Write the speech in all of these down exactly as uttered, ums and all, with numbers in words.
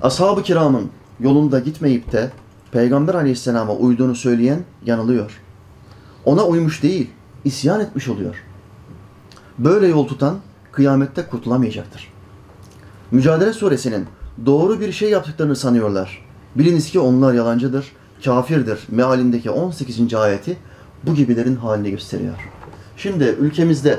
Ashab-ı kiramın yolunda gitmeyip de Peygamber aleyhisselama uyduğunu söyleyen yanılıyor. Ona uymuş değil, isyan etmiş oluyor. Böyle yol tutan kıyamette kurtulamayacaktır. Mücadele suresinin doğru bir şey yaptıklarını sanıyorlar. Biliniz ki onlar yalancıdır, kafirdir mealindeki on sekizinci ayeti bu gibilerin halini gösteriyor. Şimdi ülkemizde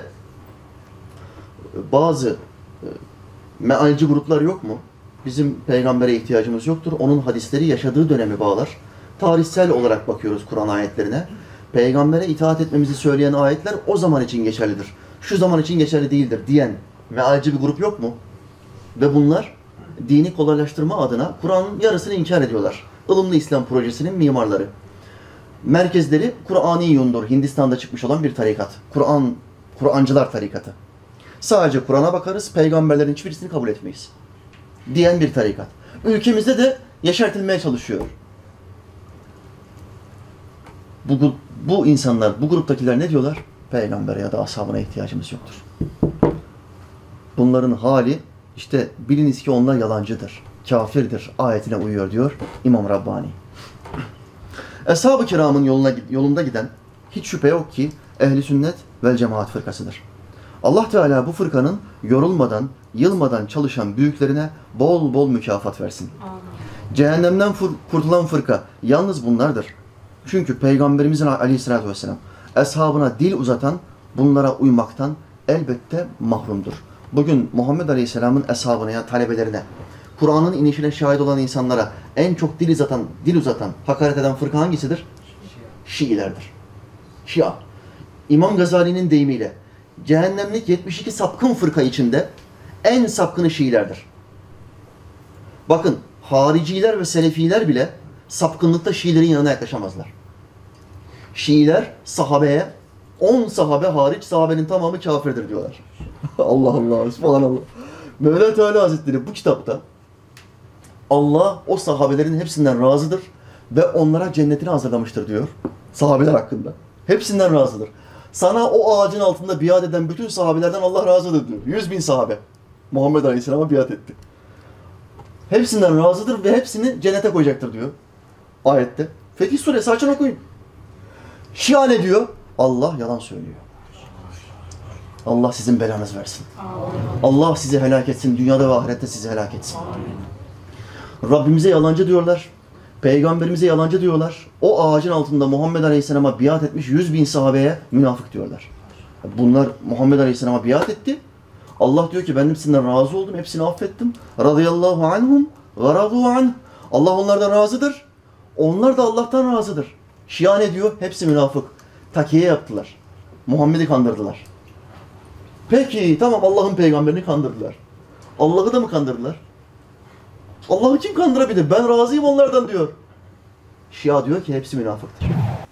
bazı mealci gruplar yok mu? Bizim peygambere ihtiyacımız yoktur. Onun hadisleri yaşadığı dönemi bağlar. Tarihsel olarak bakıyoruz Kur'an ayetlerine. Peygambere itaat etmemizi söyleyen ayetler o zaman için geçerlidir. Şu zaman için geçerli değildir diyen mealci bir grup yok mu? Ve bunlar dini kolaylaştırma adına Kur'an'ın yarısını inkar ediyorlar. Ilımlı İslam projesinin mimarları. Merkezleri Kur'an-ı Yundur, Hindistan'da çıkmış olan bir tarikat. Kur'an, Kur'ancılar tarikatı. Sadece Kur'an'a bakarız, peygamberlerin hiçbirisini kabul etmeyiz diyen bir tarikat. Ülkemizde de yeşertilmeye çalışıyor. Bu, bu insanlar, bu gruptakiler ne diyorlar? Peygambere ya da ashabına ihtiyacımız yoktur. Bunların hali işte biliniz ki onlar yalancıdır, kafirdir ayetine uyuyor diyor İmam Rabbani. Ashab-ı kiramın yoluna, yolunda giden hiç şüphe yok ki ehli sünnet vel cemaat fırkasıdır. Allah Teala bu fırkanın yorulmadan, yılmadan çalışan büyüklerine bol bol mükafat versin. Amin. Cehennemden kurtulan fırka yalnız bunlardır. Çünkü Peygamberimizin aleyhissalatü vesselam eshabına dil uzatan bunlara uymaktan elbette mahrumdur. Bugün Muhammed Aleyhisselam'ın eshabına ya talebelerine, Kur'an'ın inişine şahit olan insanlara en çok dil uzatan, dil uzatan, hakaret eden fırka hangisidir? Şiilerdir. Şia. İmam Gazali'nin deyimiyle cehennemlik yetmiş iki sapkın fırka içinde en sapkını Şiilerdir. Bakın, hariciler ve selefiler bile sapkınlıkta Şiilerin yanına yaklaşamazlar. Şiiler sahabeye, on sahabe hariç sahabenin tamamı kafirdir diyorlar. Allah Allah, subhanallah. Mevla Teala Hazretleri bu kitapta Allah o sahabelerin hepsinden razıdır ve onlara cennetini hazırlamıştır diyor sahabeler hakkında. Hepsinden razıdır. Sana o ağacın altında biat eden bütün sahabelerden Allah razıdır diyor. Yüz bin sahabe Muhammed Aleyhisselam'a biat etti. Hepsinden razıdır ve hepsini cennete koyacaktır diyor ayette. Fetih Suresi açın okuyun. Şia ne diyor? Allah yalan söylüyor. Allah sizin belanızı versin. Amin. Allah sizi helak etsin. Dünyada ve ahirette sizi helak etsin. Amin. Rabbimize yalancı diyorlar. Peygamberimize yalancı diyorlar. O ağacın altında Muhammed Aleyhisselam'a biat etmiş yüz bin sahabeye münafık diyorlar. Bunlar Muhammed Aleyhisselam'a biat etti. Allah diyor ki ben hepsinden razı oldum. Hepsini affettim. Radıyallahu anhum ve radu anh. Allah onlardan razıdır. Onlar da Allah'tan razıdır. Şia ne diyor? Hepsi münafık. Takiye yaptılar. Muhammed'i kandırdılar. Peki tamam Allah'ın peygamberini kandırdılar. Allah'ı da mı kandırdılar? Allah'ı kim kandırabilir? Ben razıyım onlardan diyor. Şia diyor ki hepsi münafıktır.